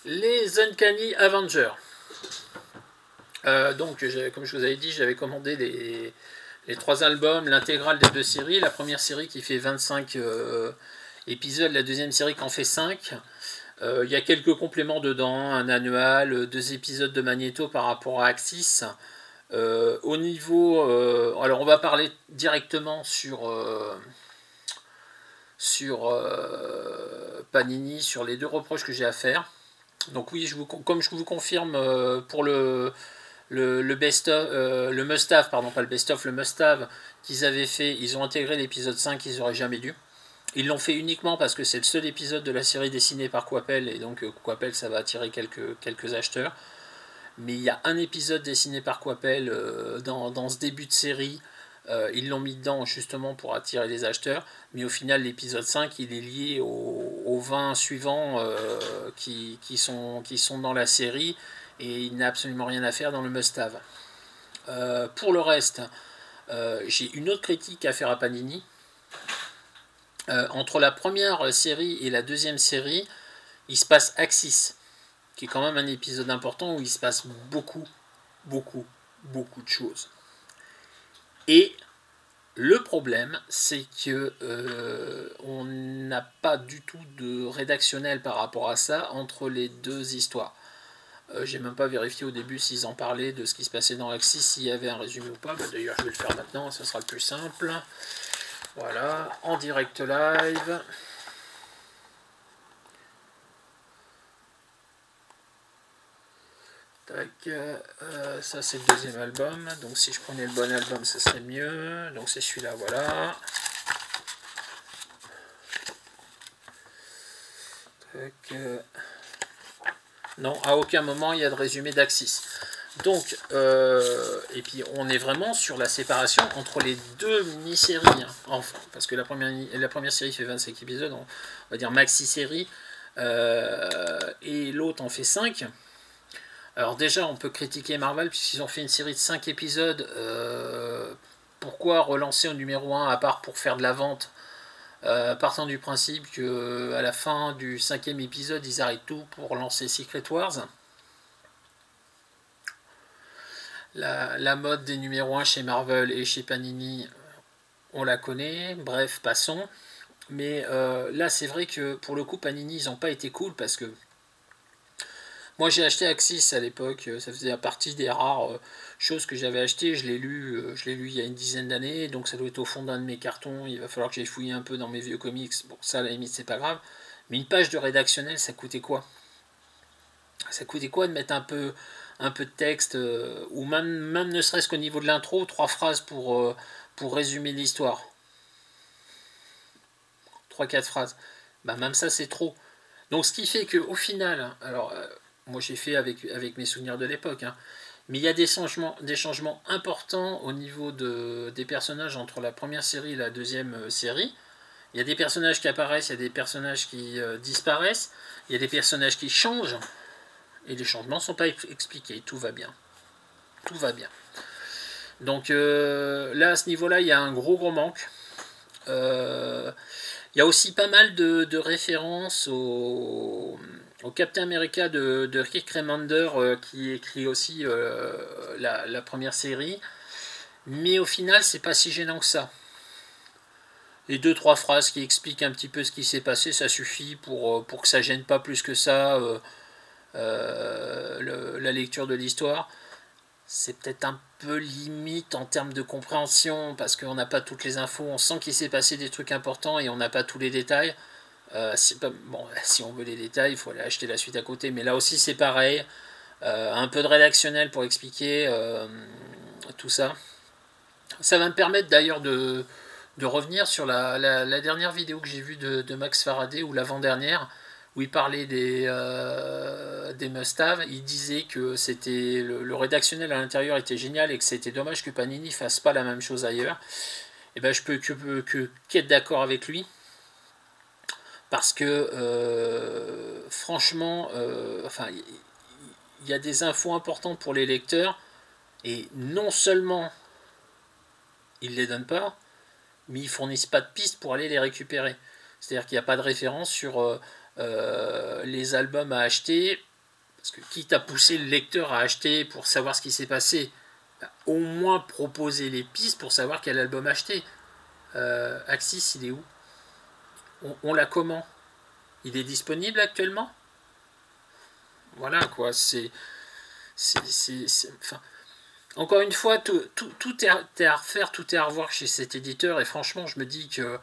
Les Uncanny Avengers. Donc, comme je vous avais dit, j'avais commandé les 3 albums, l'intégrale des 2 séries. La première série qui fait 25 épisodes, la deuxième série qui en fait 5. Il y a quelques compléments dedans, un annual, 2 épisodes de Magneto par rapport à Axis. Au niveau... alors on va parler directement sur Panini, sur les 2 reproches que j'ai à faire. Donc oui, comme je vous confirme pour le best-of, le must-have, pardon, pas le best-of, le must-have qu'ils avaient fait, ils ont intégré l'épisode 5 qu'ils auraient jamais dû. Ils l'ont fait uniquement parce que c'est le seul épisode de la série dessinée par Coppel, et donc Coppel, ça va attirer quelques acheteurs. Mais il y a un épisode dessiné par Coppel dans ce début de série. Ils l'ont mis dedans justement pour attirer les acheteurs. Mais au final, l'épisode 5, il est lié aux 20 suivants qui sont dans la série. Et il n'a absolument rien à faire dans le must-have. Pour le reste, j'ai une autre critique à faire à Panini. Entre la première série et la deuxième série, il se passe Axis, qui est quand même un épisode important où il se passe beaucoup de choses. Et le problème, c'est que on n'a pas du tout de rédactionnel par rapport à ça entre les 2 histoires. J'ai même pas vérifié au début s'ils en parlaient de ce qui se passait dans Axis, s'il y avait un résumé ou pas. D'ailleurs, je vais le faire maintenant, ça sera le plus simple. Voilà, en direct live. Tac, ça c'est le deuxième album. Donc si je prenais le bon album, ce serait mieux. Donc c'est celui-là, voilà. Tac, non, à aucun moment il y a de résumé d'Axis. Donc, et puis on est vraiment sur la séparation entre les 2 mini-séries. Hein, enfin, parce que la première série fait 25 épisodes, on va dire maxi-série, et l'autre en fait 5. Alors déjà, on peut critiquer Marvel puisqu'ils ont fait une série de 5 épisodes. Pourquoi relancer au numéro 1 à part pour faire de la vente, partant du principe qu'à la fin du 5e épisode, ils arrêtent tout pour lancer Secret Wars. La mode des numéros 1 chez Marvel et chez Panini, on la connaît. Bref, passons. Mais là, c'est vrai que pour le coup, Panini, ils n'ont pas été cool parce que moi, j'ai acheté Axis à l'époque. Ça faisait partie des rares choses que j'avais acheté. Je l'ai lu il y a une dizaine d'années. Donc, ça doit être au fond d'un de mes cartons. Il va falloir que j'aille fouiller un peu dans mes vieux comics. Bon, ça, à la limite, c'est pas grave. Mais une page de rédactionnel, ça coûtait quoi? Ça coûtait quoi de mettre un peu de texte, ou même ne serait-ce qu'au niveau de l'intro, 3 phrases pour résumer l'histoire. 3-4 phrases. Bah, même ça, c'est trop. Donc, ce qui fait qu'au final, alors, moi j'ai fait avec mes souvenirs de l'époque, hein, mais il y a des changements importants au niveau des personnages entre la première série et la deuxième série. Il y a des personnages qui apparaissent, il y a des personnages qui disparaissent, il y a des personnages qui changent, et les changements ne sont pas expliqués. Tout va bien. Tout va bien. Donc là, à ce niveau-là, il y a un gros manque. Il y a aussi pas mal de références au Captain America de Rick Remender, qui écrit aussi la première série. Mais au final, c'est pas si gênant que ça. Les 2-3 phrases qui expliquent un petit peu ce qui s'est passé, ça suffit pour que ça gêne pas plus que ça la lecture de l'histoire. C'est peut-être un peu limite en termes de compréhension parce qu'on n'a pas toutes les infos, on sent qu'il s'est passé des trucs importants et on n'a pas tous les détails. Si on veut les détails, il faut aller acheter la suite à côté, mais là aussi c'est pareil. Un peu de rédactionnel pour expliquer tout ça. Ça va me permettre d'ailleurs de revenir sur la dernière vidéo que j'ai vue de Max Faraday, ou l'avant-dernière, où il parlait des must-have. Il disait que c'était le rédactionnel à l'intérieur était génial et que c'était dommage que Panini fasse pas la même chose ailleurs. Et ben je peux qu'être d'accord avec lui, parce que franchement, enfin, il y a des infos importantes pour les lecteurs, et non seulement ils les donnent pas, mais ils fournissent pas de pistes pour aller les récupérer. C'est-à-dire qu'il n'y a pas de référence sur les albums à acheter. Parce que quitte à pousser le lecteur à acheter pour savoir ce qui s'est passé, bah, au moins proposer les pistes pour savoir quel album acheter. Axis, il est où? On l'a comment? Il est disponible actuellement? Voilà quoi, enfin, encore une fois, tout est à refaire, tout est à revoir chez cet éditeur, et franchement, je me dis que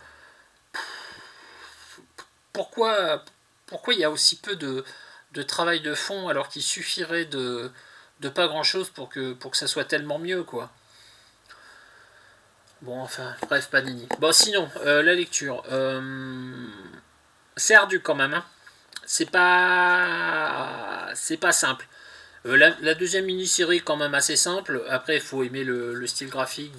pourquoi il y a aussi peu de travail de fond alors qu'il suffirait de pas grand chose pour que ça soit tellement mieux quoi. Bon enfin bref Panini. Bon sinon la lecture c'est ardu quand même hein. C'est pas simple. La deuxième mini-série quand même assez simple. Après il faut aimer le style graphique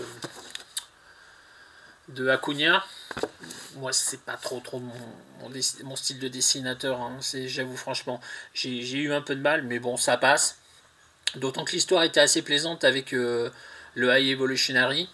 de Acuna. Moi c'est pas trop mon style de dessinateur hein. J'avoue franchement j'ai eu un peu de mal mais bon ça passe, d'autant que l'histoire était assez plaisante avec le High Evolutionary.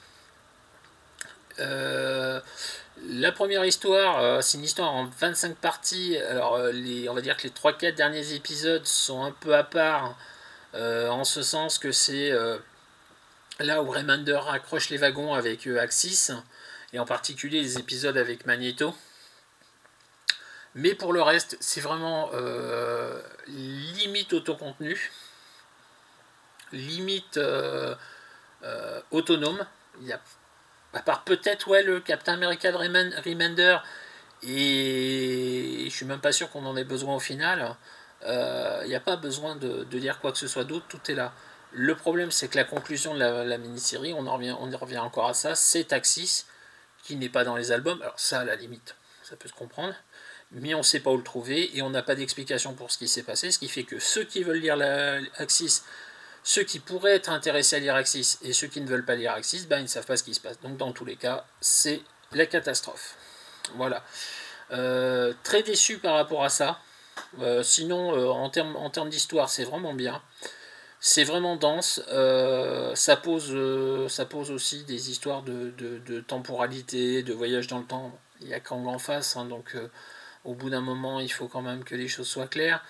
La première histoire, c'est une histoire en 25 parties. Alors, on va dire que les 3-4 derniers épisodes sont un peu à part, en ce sens que c'est là où Remender accroche les wagons avec Axis, et en particulier les épisodes avec Magneto. Mais pour le reste, c'est vraiment limite autocontenu, limite autonome. Il y a, à part peut-être le Captain America de Remender, et je suis même pas sûr qu'on en ait besoin au final. Il n'y a pas besoin de dire quoi que ce soit d'autre, tout est là. Le problème, c'est que la conclusion de la mini-série, on y revient encore à ça, c'est Axis, qui n'est pas dans les albums. Alors ça, à la limite, ça peut se comprendre, mais on ne sait pas où le trouver, et on n'a pas d'explication pour ce qui s'est passé, ce qui fait que ceux qui veulent lire Axis, ceux qui pourraient être intéressés à lire Axis, et ceux qui ne veulent pas lire Axis, ben, ils ne savent pas ce qui se passe. Donc dans tous les cas, c'est la catastrophe. Voilà. Très déçu par rapport à ça. Sinon, en termes d'histoire, c'est vraiment bien. C'est vraiment dense. Ça pose aussi des histoires de temporalité, de voyage dans le temps. Il y a Kang en face, hein, donc au bout d'un moment, il faut quand même que les choses soient claires.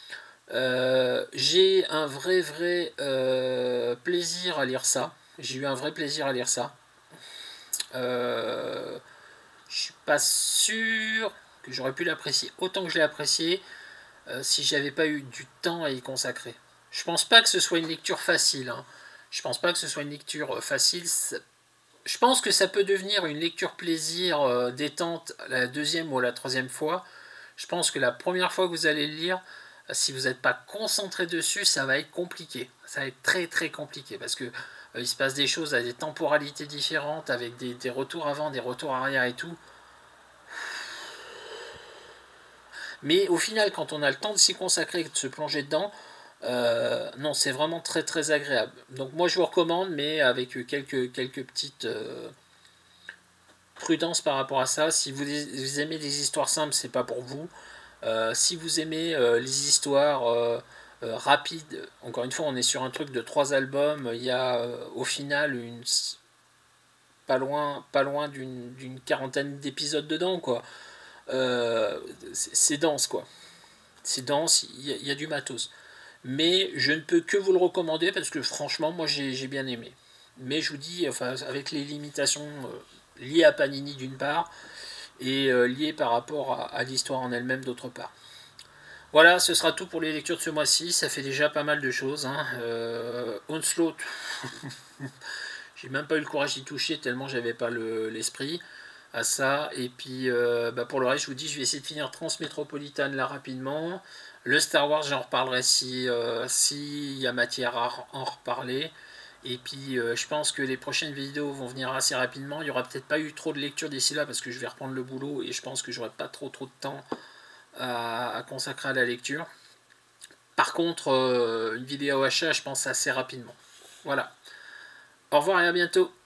J'ai un vrai plaisir à lire ça. J'ai eu un vrai plaisir à lire ça. Je suis pas sûr que j'aurais pu l'apprécier autant que je l'ai apprécié si j'avais pas eu du temps à y consacrer. Je pense pas que ce soit une lecture facile. Hein. Je pense pas que ce soit une lecture facile. Je pense que ça peut devenir une lecture plaisir détente la deuxième ou la troisième fois. Je pense que la première fois que vous allez le lire, si vous n'êtes pas concentré dessus, ça va être compliqué. Ça va être très compliqué parce que il se passe des choses à des temporalités différentes, avec des retours avant, des retours arrière et tout. Mais au final, quand on a le temps de s'y consacrer et de se plonger dedans, non, c'est vraiment très agréable. Donc moi je vous recommande, mais avec quelques petites prudences par rapport à ça. Si vous aimez les histoires simples, c'est pas pour vous. Si vous aimez les histoires rapides, encore une fois, on est sur un truc de 3 albums. Il y a au final pas loin d'une quarantaine d'épisodes dedans, quoi. C'est dense, quoi. C'est dense, il y a du matos. Mais je ne peux que vous le recommander parce que franchement, moi j'ai bien aimé. Mais je vous dis, enfin, avec les limitations liées à Panini d'une part, et liées par rapport à l'histoire en elle-même d'autre part. Voilà, ce sera tout pour les lectures de ce mois-ci. Ça fait déjà pas mal de choses. Hein. Onslaught, j'ai même pas eu le courage d'y toucher tellement j'avais pas l'esprit à ça. Et puis pour le reste, je vous dis, je vais essayer de finir Transmétropolitane là rapidement. Le Star Wars, j'en reparlerai si y a matière à en reparler. Et puis je pense que les prochaines vidéos vont venir assez rapidement. Il n'y aura peut-être pas eu trop de lecture d'ici là parce que je vais reprendre le boulot et je pense que j'aurai pas trop de temps à consacrer à la lecture. Par contre, une vidéo achat, je pense assez rapidement. Voilà. Au revoir et à bientôt.